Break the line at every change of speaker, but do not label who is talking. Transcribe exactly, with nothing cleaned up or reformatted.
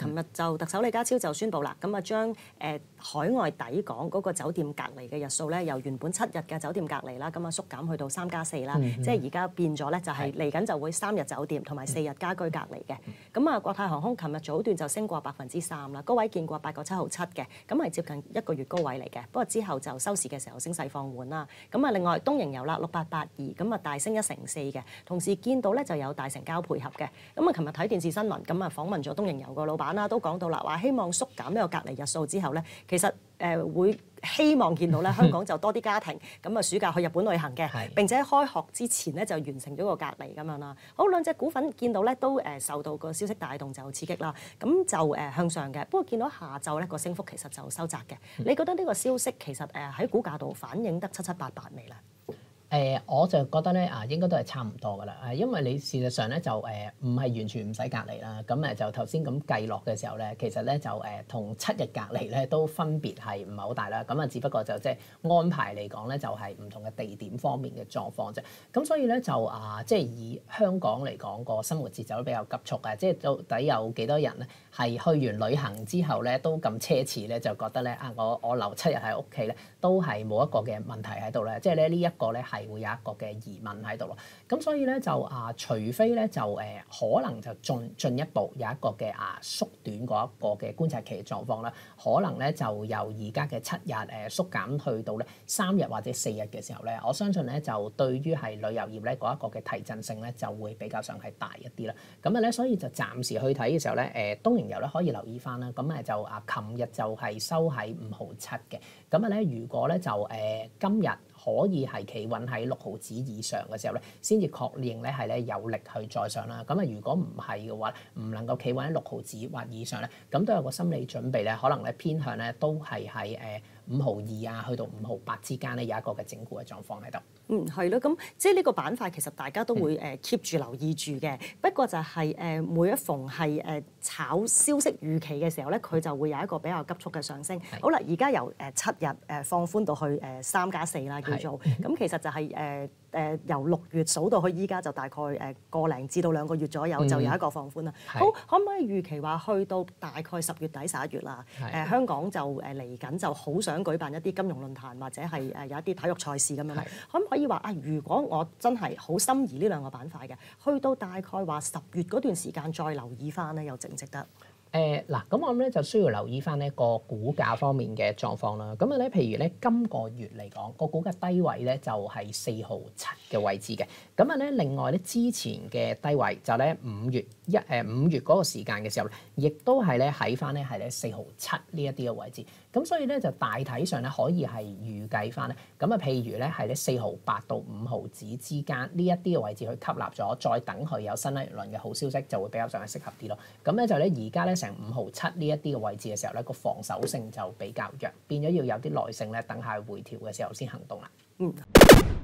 琴日就特首李家超就宣布啦，咁啊將誒海外抵港嗰個酒店隔離嘅日數咧，由原本七日嘅酒店隔離啦，咁啊縮減去到三加四啦，即係而家變咗咧就係嚟緊就會三日酒店同埋四日家居隔離嘅。咁啊，國泰航空琴日早段就升過百分之三啦，高位見過八個七毫七嘅，咁係接近一個月高位嚟嘅。不過之後就收市嘅時候升勢放緩啦。咁啊，另外東瀛遊啦六八八二，咁啊大升一成四嘅，同時見到咧就有大成交配合嘅。咁啊，琴日睇電視新聞，咁啊訪問咗東瀛遊個老闆啦，都講到啦，話希望縮減呢個隔離日數之後咧，其實誒、呃、會希望見到咧香港就多啲家庭咁啊暑假去日本旅行嘅，並且開學之前咧就完成咗個隔離咁樣啦。好，兩隻股份見到咧都誒受到個消息帶動就刺激啦，咁就誒向上嘅。不過見到下晝咧個升幅其實就收窄嘅。你覺得呢個消息其實誒喺股價度反映得七七八八未咧？
誒、呃、我就覺得咧啊，應該都係差唔多噶啦，誒，因為你事實上咧就誒唔係完全唔使隔離啦，咁誒就頭先咁計落嘅時候咧，其實咧就誒同七日隔離咧都分別係唔係好大啦，咁啊只不過就即係安排嚟講咧就係唔同嘅地點方面嘅狀況啫，咁所以咧就啊即係以香港嚟講個生活節奏都比較急促啊，即係到底有幾多人咧係去完旅行之後咧都咁奢侈咧，就覺得咧啊我我留七日喺屋企咧都係冇一個嘅問題喺度咧，即係咧呢一個咧係會有一個嘅疑問喺度咯，咁所以咧就啊，除非咧就誒、呃、可能就進進一步有一個嘅啊縮短嗰一個嘅觀察期嘅狀況啦，可能咧就由而家嘅七日誒、呃、縮減去到咧三日或者四日嘅時候咧，我相信咧就對於係旅遊業咧嗰一個嘅提振性咧就會比較上係大一啲啦。咁啊咧，所以就暫時去睇嘅時候咧，誒、呃、東瀛遊咧可以留意翻啦。咁誒就啊，琴日就係收喺五毫七嘅。咁啊咧，如果咧就誒、呃、今日可以係企穩喺六毫子以上嘅時候咧，先至確認咧係咧有力去再上啦。咁啊，如果唔係嘅話，唔能夠企穩喺六毫子或以上咧，咁都有個心理準備咧，可能咧偏向咧都係喺誒五毫二啊，去到五毫八之間咧有一個嘅整固嘅狀況喺度。
嗯，係咯，咁即係呢個板塊其實大家都會誒 keep 住留意住嘅。不過就係誒每一逢係誒炒消息預期嘅時候咧，佢就會有一個比較急速嘅上升。好啦，而家由誒七日誒放寬到去誒三加四啦，叫做咁，其實就係誒誒由六月數到去依家就大概誒個零至到兩個月左右就有一個放寬啦。好，可唔可以預期話去到大概十月底十一月啦？誒香港就誒嚟緊就好想舉辦一啲金融論壇或者係誒有一啲體育賽事咁樣啦。可唔可以話啊？如果我真係好心儀呢兩個板塊嘅，去到大概話十月嗰段時間再留意翻咧，又值唔值得？
誒嗱，咁我諗咧就需要留意翻呢個股價方面嘅狀況啦。咁啊咧，譬如咧今個月嚟講，個股價低位咧就係四毫七嘅位置嘅。咁啊咧，另外咧之前嘅低位就咧五月一誒五月嗰個時間嘅時候咧，亦都係咧喺翻咧係咧四毫七呢一啲嘅位置。咁所以咧就大體上咧可以係預計翻咧，咁啊譬如咧係咧四毫八到五毫子之間呢一啲嘅位置去吸納咗，再等佢有新一輪嘅好消息，就會比較上係適合啲咯。咁咧就咧而家咧成五毫七呢一啲嘅位置嘅時候咧，個防守性就比較弱，變咗要有啲耐性咧，等下回調嘅時候先行動啦。嗯。